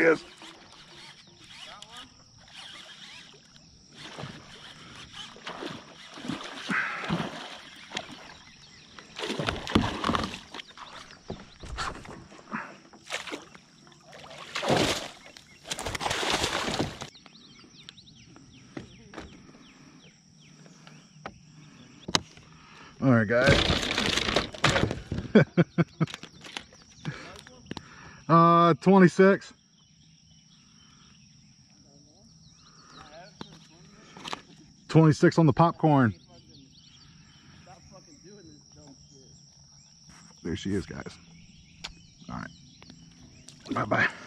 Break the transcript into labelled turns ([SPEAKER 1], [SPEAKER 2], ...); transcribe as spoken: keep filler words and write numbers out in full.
[SPEAKER 1] is. All right, guys. uh, twenty-six. twenty-six on the popcorn. There she is, guys. All right. Bye-bye.